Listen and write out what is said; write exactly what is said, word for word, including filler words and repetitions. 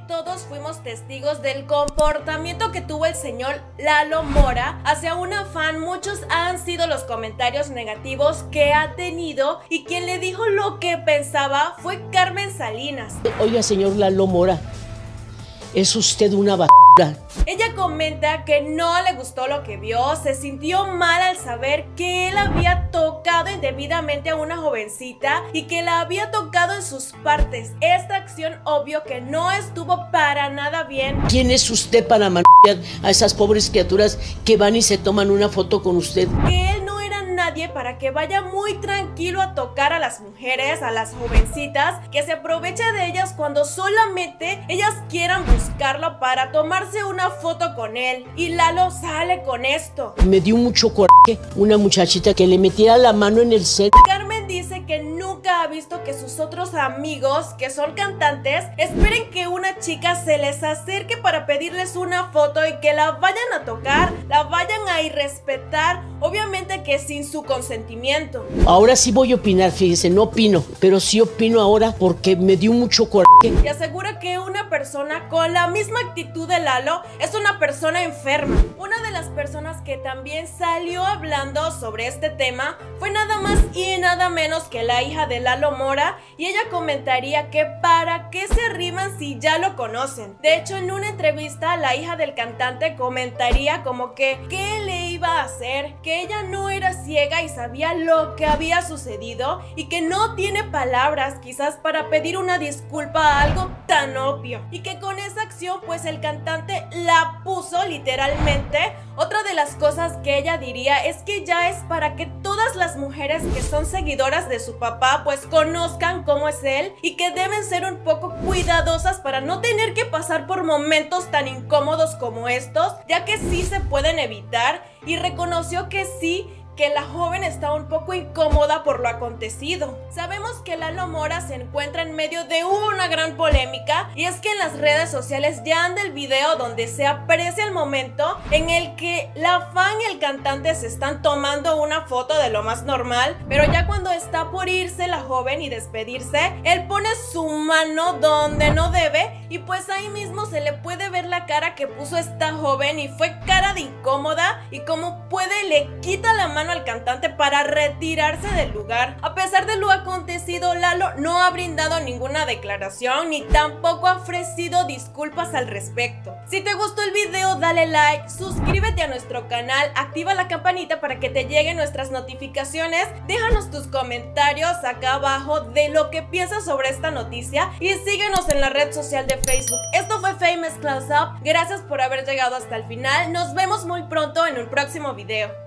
todos fuimos testigos del comportamiento que tuvo el señor Lalo Mora hacia una fan. Muchos han sido los comentarios negativos que ha tenido y quien le dijo lo que pensaba fue Carmen Salinas. Oiga, señor Lalo Mora, es usted una b******. Ella comenta que no le gustó lo que vio, se sintió mal al saber que él había tocado indebidamente a una jovencita y que la había tocado en sus partes. Esta acción obvio que no estuvo para nada bien. ¿Quién es usted para manejar a esas pobres criaturas que van y se toman una foto con usted? Que él no era nadie para que vaya muy tranquilo a tocar a las mujeres, a las jovencitas, que se aprovecha de ellas cuando solamente ellas quieran buscarlo para tomarse una foto con él. Y Lalo sale con esto. Me dio mucho coraje una muchachita que le metiera la mano en el set. Carmen dice que nunca ha visto que sus otros amigos, que son cantantes, esperen que una chica se les acerque para pedirles una foto y que la vayan a tocar, la vayan a irrespetar, obviamente que sin su consentimiento. Ahora sí voy a opinar, fíjese, no opino, pero sí opino ahora porque me dio mucho coraje. Y asegura que una persona con la misma actitud de Lalo es una persona enferma. Una de las personas que también salió hablando sobre este tema fue nada más y nada menos que la hija de Lalo Mora, y ella comentaría que para qué se arriman si ya lo conocen. De hecho, en una entrevista la hija del cantante comentaría como que qué le iba a hacer, que ella no era ciega y sabía lo que había sucedido y que no tiene palabras quizás para pedir una disculpa a algo tan obvio, y que con esa acción pues el cantante la puso literalmente. Otra de las cosas que ella diría es que ya es para que todas las mujeres que son seguidoras de su papá pues conozcan cómo es él y que deben ser un poco cuidadosas para no tener que pasar por momentos tan incómodos como estos, ya que sí se pueden evitar, y reconoció que sí, que la joven está un poco incómoda por lo acontecido. Sabemos que Lalo Mora se encuentra en medio de una gran polémica, y es que en las redes sociales ya anda el video donde se aprecia el momento en el que la fan y el cantante se están tomando una foto de lo más normal, pero ya cuando está por irse la joven y despedirse, él pone su mano donde no debe, y pues ahí mismo se le puede ver la cara que puso esta joven, y fue cara de incómoda, y como puede le quita la mano al cantante para retirarse del lugar. A pesar de lo acontecido, Lalo no ha brindado ninguna declaración ni tampoco ha ofrecido disculpas al respecto. Si te gustó el video, dale like, suscríbete a nuestro canal, activa la campanita para que te lleguen nuestras notificaciones, déjanos tus comentarios acá abajo de lo que piensas sobre esta noticia y síguenos en la red social de Facebook. Esto fue Famous Close Up, gracias por haber llegado hasta el final, nos vemos muy pronto en un próximo video.